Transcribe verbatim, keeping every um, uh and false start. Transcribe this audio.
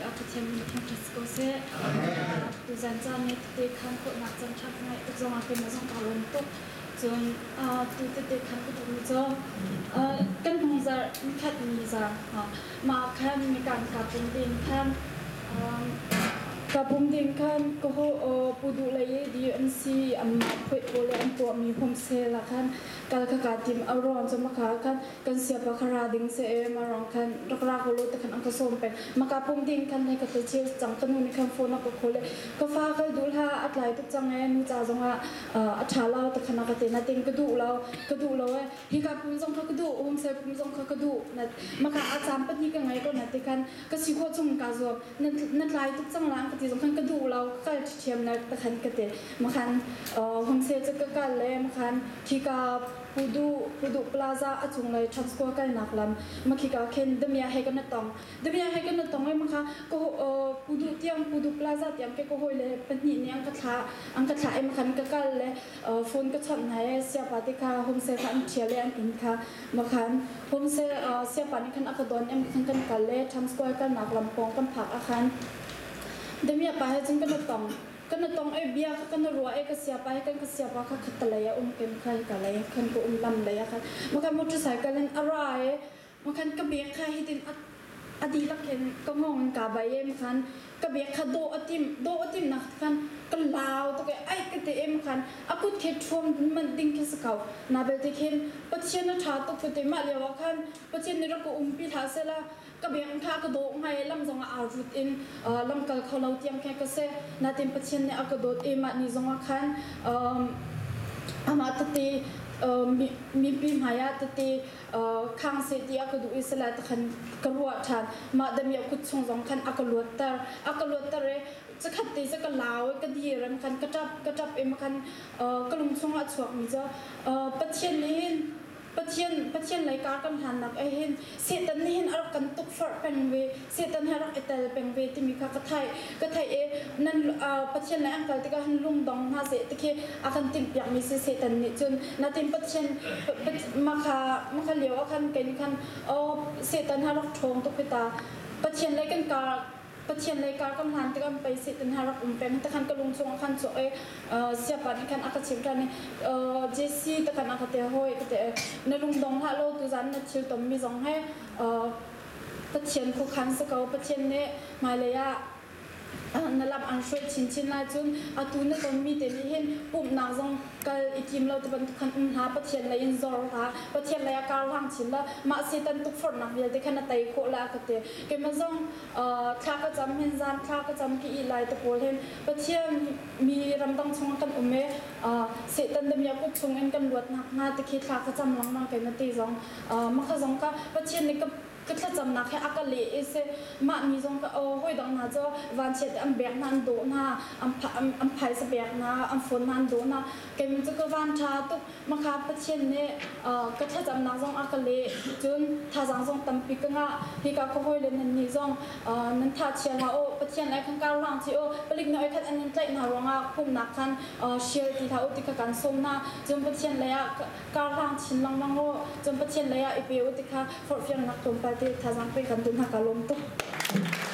อาจจะเทียมมีทั้งทัศกเสดดูจันจันในเด็กขันคนนักจันทักไงก็จะมาเป็นมาส่งการลงตุกจนดูเด็กขันก็ดูจะกันมีจะมีแค่มีจะมาแค่มีการกับเป็นดินแค่กับผมดินแค่ก็ปูดูเลยดีอันซีอันเพื่อโอเลอันตัวมีผมเซละแค่การขการทีมอารอนจะมาขาแค่กันเสียบคาราดิงเซมารองแค่รักรักโอโลแต่ขันอังกฤษเป็นมากับผมดินแค่ในกับเชียจังกันนู่นแค่โฟนกับโคเลก็ฟ้าก็ดูท่าอัดไหลตุกจังไงนู่จ่าจังว่าอัดชาเราแต่ขณะกันเตนัดติงก็ดูเราก็ดูเราเว้ยที่กับผมจงเขาก็ดูผมเซผมจงเขาก็ดูนัดมากับอาจารย์ปนิกันไงก็นัดติกันก็สิโคจงกาจวบนัดนัดไหลตุกจังหลังก็ที่สำคัญก็ดูเราก็เทียมนัดแต่ขันกันเตมาขันผมเซจะก็กันเลยมาขันที่กับปูดูปูดูพลาซ่าอัจฉริยะทรานสโคกันนักลำมาคิดกับเคนเดมียให้กันนัดตองเดมียให้กันนัดตองเลยมาค่ะก็ปูดูเตียงปูดูพลาซ่าเตียงแกก็หอยเลยเป็นหินเนี่ยอังกฤษอังกฤษเอ็มขันก็กันเลยโฟนก็ช็อตไหนเสียปาติค่ะผมเสียขันเชียร์เลยอันกินค่ะมาขันผมเสียเสียปานี่ขันอักดอนเอ็มขันกันกันเลยทรานสโคกันนักลำปองกันผักอาคารเดมียไปให้จึงกันนัดตองกันนัดตองไอเบียกันนัดรัวไอก็เสียไปกันก็เสียไปค่ะขัดตะเลยอุ้มเก็มใครกันเลยขันก็อุ้มลำเลยค่ะมาขันมอเตอร์ไซค์กันเล่นอะไรมาขันกระเบียใครให้ดินอดีตลักเห็นก็มองกาใบเอ็มขันกระเบียคโดอติมโดอติมนักขันก็ลาวตัวแกไอ้กระเตเอ็มขันอากุดเขตชมมันดิ้งแค่สกาวนาเบลติเคนปัจเจนชาตุกเตมาเลียวขันปัจเจนนี่เราก็อุ้มพิธาเสละกระเบียงข้ากระโดดไงลำจงอาวุธอินลำกัลเขาเราเตรียมแค่กระเซนาเต็มปัจเจนเนี่ยกระโดดเอ็มนี่จงขันอามาตติมีมีปีมายาตติข้างเสียที่กระดูอิสระตะขันกระวัวชันมาดมีกุศลจงขันกระลวดตร์กระลวดตร์จะขัดตีจะกระลาวกระดีรันขันกระจับกระจับเอ็มขันกระลุงชงอัดสวกมิจะปัจเจนนี้ปัจเจียนปัจเจียนรายการกันหันนักไอเห็นเสตันนี่เห็นอารมณ์กันตุกฟอร์เป็นเวเสตันให้รักไอแต่เป็นเวที่มีข้ากระไทยกระไทยเอนั่นปัจเจียนในอังกฤษที่ก็หันลุงดองมาเสตะเคอาคันติมอยากมีเสตันนี่จนนาติมปัจเจียนมาคามาคาเลี้ยวอาคันเกณฑ์คันเสตันให้รักทงตุกพิตาปัจเจียนรายการการปัจเจียนรายการกันหันที่ก็ไปเสตันให้รักอุ้มเป็นแต่คันกระลุงชงคันโซ่เสียปันคันอากาศชิมกันเจสซี่แต่คันอากาศเตะหอยแต่ในลุงดงฮะโลตุจันนัดชิลตอมมีสองให้ปัจเจียนคู่คันสกาวปัจเจียนเนี่ยมาเลยอะนั่นลำอันช่วยชินชินไล่จนอาตุนเนี่ยตอนมีแต่นี่เห็นปุ่มนางจงกับอีทีมเราจะเป็นคันอุ้มหาปัจเจียนเลยอินซอร์หาปัจเจียนเลยอาการร่างชินละมาเสตันตุกฝนนักเรียนแต่คันไตโคละก็เตะเก็บมาจงคลาก็จำเห็นจานคลาก็จำกี่อีไลตะโกนเห็นปัจเจียนมีรำดังชงกันอุ้มเมเสตันเดียกุชงเอ็นกันลวดหนักหน้าตะคิดคลาก็จำหลังมังกันนาทีจงมาขจงก็ปัจเจียนนี่ก็ก็ถ้าจำนักแค่อากาศเละเสมามีจงก็โอ้ห้อยดังน่าจะวันเช็ดอันแบกนันโดนะอันอันอันไผ่สแบกนะอันฝนนันโดนะเก็มันจะก็วันชาตุกมาคาปัจเจนเนี่ยก็ถ้าจำนักจงอากาศเละจนถ้าจังจงตั้มปีก็ง่ะที่ก็เขาห้อยเล่นนี่จงนั่นถ้าเชียร์ฮะโอ้ปัจเจนอะไรข้างก้าวล่างที่โอ้ผลิตน้อยแค่อันนั้นใจหนาวง่ะคุ้มนักคันเชียร์ที่ท่าอุติกการส่งนะจนปัจเจนเลยอะก้าวล่างชินลังลังโอ้จนปัจเจนเลยอะอีเปียอุติกาฟอร์ฟิอันนักตุ่มไปที่ท่าจังไปกันตุนหักอารมณ์ตุ